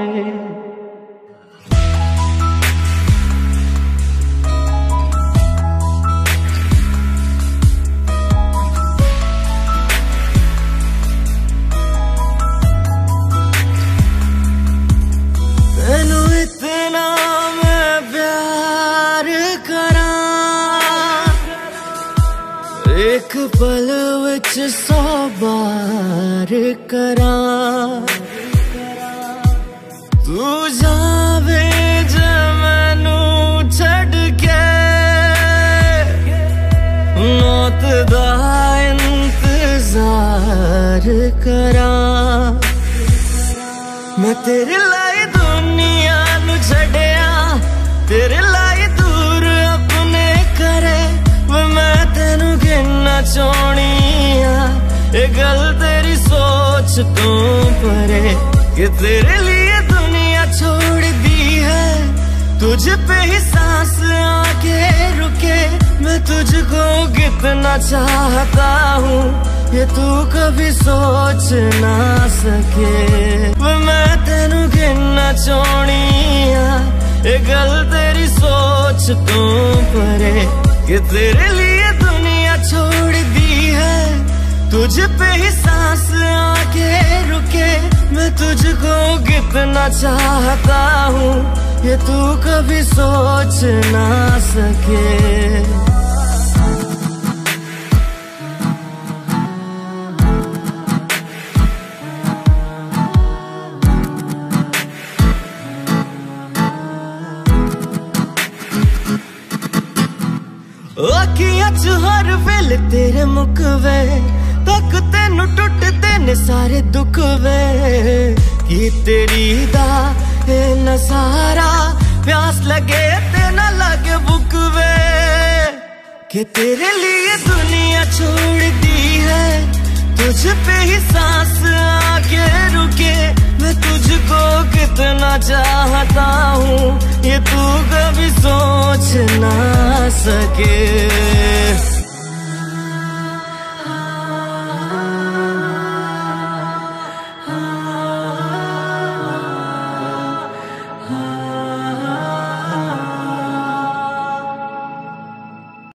एक पल विच 100 बार करा, तू जावे जे मैनू छड़ के, मौत दा इंतजार करा। मैं तेरे लाई दुनिया नू छड़िया, तेरे लाई दूर अपने करे, मैं तेनू गिनना चाहनिया। ये गल तेरी सोच तो परे कि तेरे लिए दुनिया छोड़ दी है, तुझ पे ही सांस आके रुके। मैं तुझको कितना चाहता हूँ ये तू कभी सोच ना सके, मैं तेनू गिनना चाहनिया। ये गल तेरी सोच तो परे कि तेरे लिए दुनिया छोड़ दी है, तुझ पे ही सांस आके रुके। मैं तुझको कितना चाहता हूँ ये तू कभी सोच ना सके। अखियां च हर वेले तेरे मुकवे, तक तेनू टुटदे ने सारे दुख वे। कि तेरी दा ए नजारा प्यास लगे ते ना लगे भूख वे, कि तेरे लिए दुनिया छोड़ दी है, तुझ पे ही सांस आके रुके। मैं तुझको कितना चाहता हूँ ये तू कभी सोच ना सके।